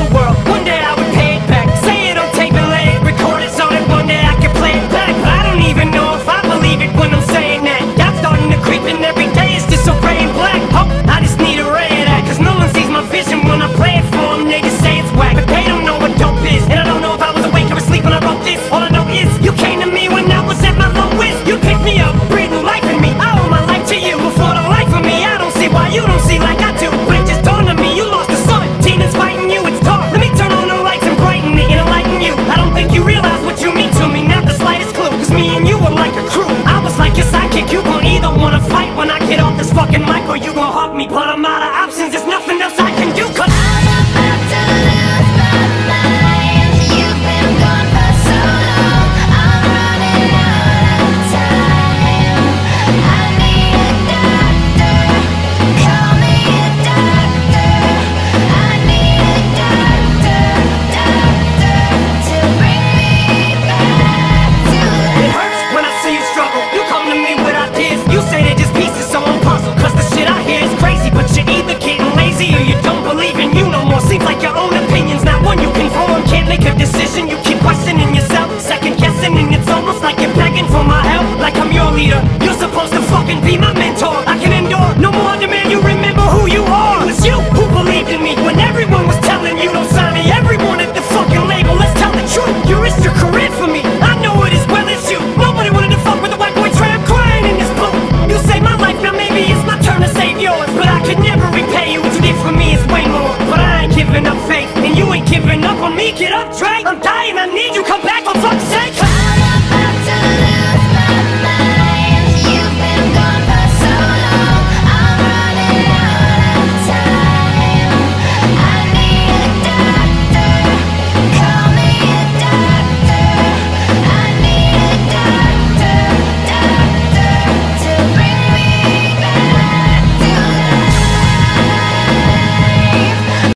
the world. One day I would pay it back. Say it on tape and lay it, record it so that one day I can play it back. But I don't even know if I believe it when I'm saying that. That's starting to creep in every day, it's just so gray and black. Hope I just need a ray of that, cause no one sees my vision when I play it for them. They just say it's whack, but they don't know what dope is. And I don't know if I was awake or asleep when I wrote this. All I know is you came to me when I was at my lowest. You picked me up, breathed new life in me. I owe my life to you before the life of me. I don't see why you don't see like I do, but it just dawned on me you lost the sun. Demons fighting you, it's dark. Let me turn on the lights and brighten it and enlighten you. I don't think you realize what you mean to me, not the slightest clue. Cause me and you were like a crew. I was like your sidekick, you gon' either wanna fight when I get off this fucking mic, or you gon' hug me. But I'm out of options, there's nothing else I can do, cause I'm about to lose my mind. You've been gone for so long, I'm running out of time. I need a doctor, call me a doctor. I need a doctor, to bring me back to it life. hurts when I see you struggle. You come to me with ideas, you say they're just pieces, so I'm puzzled. Cause the shit I hear is crazy, but you're either getting lazy or you don't believe in you no more. Seems like your own opinion's not one you can form. Can't make a decision, you keep questioning yourself, second guessing, and it's almost like you're begging for my help. Like I'm your leader, you're supposed to fucking be my mentor. I can endure no more demand you remember who you are. It was you who believed in me when everyone was telling you don't sign me. Everyone at the fucking label, let's tell the truth. You risked your career for me, I know it as well as you. Nobody wanted to fuck with a white boy tramp crying in this booth. You saved my life, now maybe it's my turn to save yours, but I could never repay you. What you did for me is way